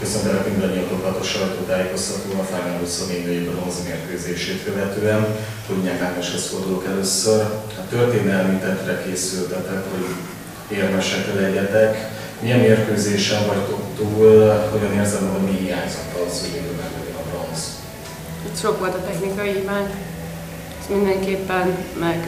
Köszöntelek mindannyiatokat a sajtótájékoztatón a Final 24 bronz mérkőzését követően. Hunyák Ágneshez fordulok először. A történelmi tettre készültetek, hogy érmesek legyetek. Milyen mérkőzésen vagytok túl, hogyan érzem, hogy mi hiányzott az, hogy végül meglegyen a bronz? Itt sok volt a technikai hibánk, ez mindenképpen meg...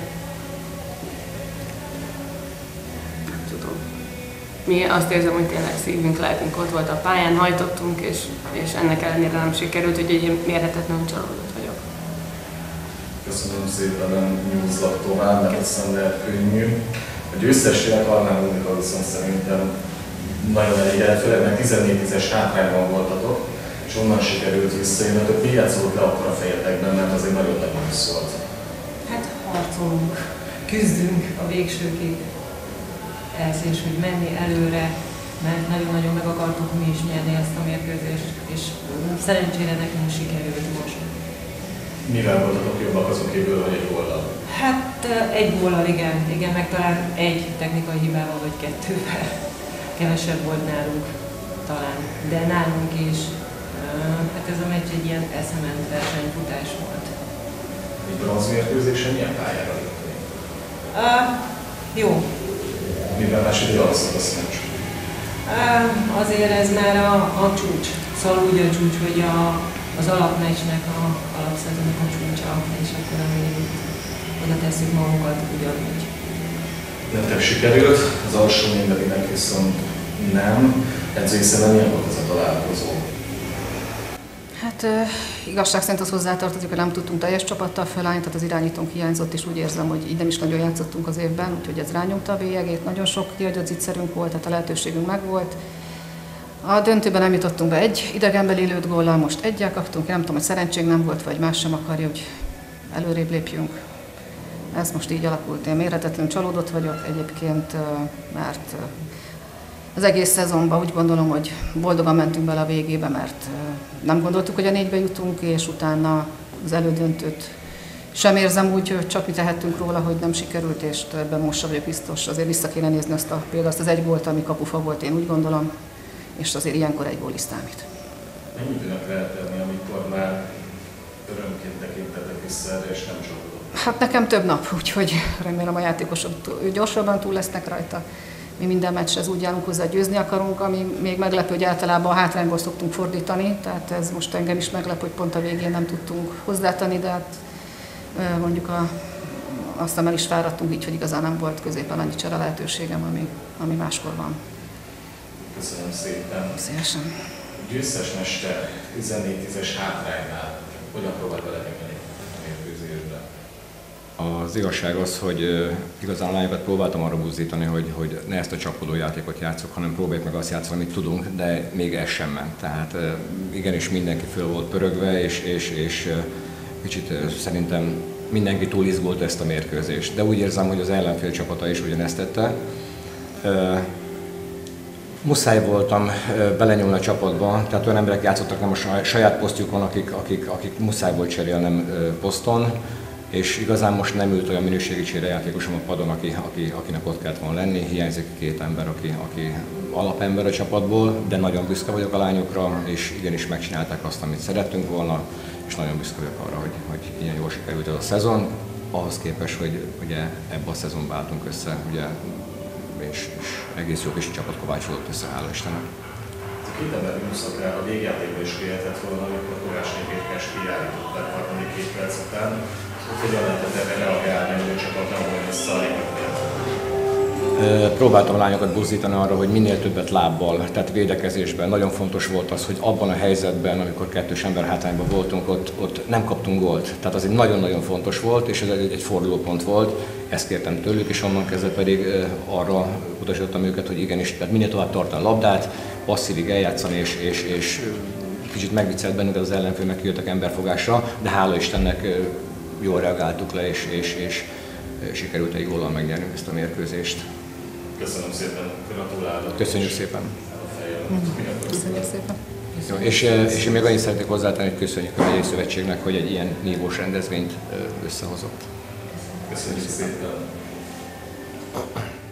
nem tudom. Mi azt érzem, hogy tényleg szívünk, lelkünk ott volt a pályán, hajtottunk, és ennek ellenére nem sikerült, úgyhogy én mérhetetlenül csalódott vagyok. Köszönöm szépen, nem nyúzlak tovább, mert aztán lehet könnyű. A győztessének Arnán Monika viszont szerintem nagyon elégedett, főleg mert 14-10-es hátrányban voltatok, és onnan sikerült visszajönnetek. Mi játszott le akkor a fejetekben, mert azért nagyon nehéz szólt. Hát harcolunk, küzdünk a végsőkig. Ez és hogy menni előre, mert nagyon-nagyon meg akartuk mi is nyerni ezt a mérkőzést, és szerencsére nekünk sikerült most. Mivel voltatok jobbak azon kívül, hogy egy góllal? Hát egy góllal, igen, meg talán egy technikai hibával vagy kettővel. Kevesebb volt nálunk talán, de nálunk is. Hát ez a meccs egy ilyen eszement versenyfutás volt. Egy bronzmérkőzésen milyen pályára jöttünk? Jó. Mivel második alapszak a meccs? Azért ez már a csúcs. Szóval úgy a csúcs, hogy az alapmeccsnek, alapszezonnak a csúcsa, és akkor amíg oda tesszük magunkat ugyanúgy. Nektek sikerült, az alsó négynek viszont nem. Edzői szemben milyen volt ez a találkozó? Hát igazság szerint az hozzátartozik, hogy nem tudtunk teljes csapattal felállni, tehát az irányítónk hiányzott, és úgy érzem, hogy így nem is nagyon játszottunk az évben, úgyhogy ez rányomta a bélyegét. Nagyon sok kiadott zicserünk volt, tehát a lehetőségünk megvolt. A döntőben nem jutottunk be egy idegenbeli lőtt góllal, most egyel kaptunk, nem tudom, hogy szerencség nem volt, vagy más sem akarja, hogy előrébb lépjünk. Ez most így alakult. Én mérhetetlenül csalódott vagyok egyébként, mert az egész szezonban úgy gondolom, hogy boldogan mentünk bele a végébe, mert nem gondoltuk, hogy a négybe jutunk, és utána az elődöntőt sem érzem úgy, hogy csak mi tehettünk róla, hogy nem sikerült, és ebben most sem vagyok biztos. Azért vissza kéne nézni például azt az egy gólt, ami kapufa volt, én úgy gondolom, és azért ilyenkor egy gól is számít. Mennyi időnek lehet tenni, amikor már örömként tekintetek vissza erre, és nem csalódott? Hát nekem több nap, úgyhogy remélem a játékosok gyorsabban túl lesznek rajta. Mi minden meccshez úgy állunk hozzá, győzni akarunk, ami még meglepő, hogy általában a hátrányból szoktunk fordítani, tehát ez most engem is meglep, hogy pont a végén nem tudtunk hozzátenni, de hát mondjuk aztán el is fáradtunk így, hogy igazán nem volt középen annyi csere lehetőségem, ami máskor van. Köszönöm szépen. Szívesen. Győztes mester 14-10-es hátránynál hogyan próbált belenyomni a mérkőzésbe? Az igazság az, hogy igazán a lányokat próbáltam arra buzdítani, hogy ne ezt a csapkodó játékot játszok, hanem próbáljuk meg azt játszani, amit tudunk, de még ez sem ment. Tehát igenis mindenki föl volt pörögve, és kicsit szerintem mindenki túl izgult ezt a mérkőzést. De úgy érzem, hogy az ellenfél csapata is ugyanezt tette. Muszáj voltam belenyúlni a csapatba, tehát olyan emberek játszottak nem a saját posztjukon, akik muszáj volt cserélnem poszton, és igazán most nem ült olyan minőségi csérejátékosom a padon, akinek ott kellett volna lenni. Hiányzik két ember, aki alapember a csapatból, de nagyon büszke vagyok a lányokra, és igenis megcsinálták azt, amit szerettünk volna, és nagyon büszke vagyok arra, hogy ilyen jól sikerült ez a szezon, ahhoz képest, hogy ugye ebben a szezonban álltunk össze, ugye, és egész jó kis csapat kovácsolódott össze, hála Istennek. A két ember műszakra a végjátékban is kijöhetett volna, amikor Kovácsnék Étkes kiállították harmadik 2 perc után. Hogyan lehetett erre reagálni, hogy a csapat nem volt vissza a Próbáltam a lányokat buzdítani arra, hogy minél többet lábbal, tehát védekezésben. Nagyon fontos volt az, hogy abban a helyzetben, amikor kettős ember hátrányban voltunk, ott nem kaptunk gólt. Tehát az egy nagyon-nagyon fontos volt, és ez egy fordulópont volt. Ezt kértem tőlük, és onnan kezdve pedig arra utasítottam őket, hogy igenis, tehát minél tovább tartani a labdát, passzívig eljátszani, és kicsit megviccelt bennünket az ellenfél, meg kijöttek emberfogásra, de hála Istennek jól reagáltuk le, és sikerült egy góllal megnyernünk ezt a mérkőzést. Köszönöm szépen, gratulálok. Köszönjük szépen. Köszönjük szépen. Jó, és én még annyit szeretnék hozzátenni, hogy köszönjük a Megyei Szövetségnek, hogy egy ilyen nívós rendezvényt összehozott. Köszönjük szépen.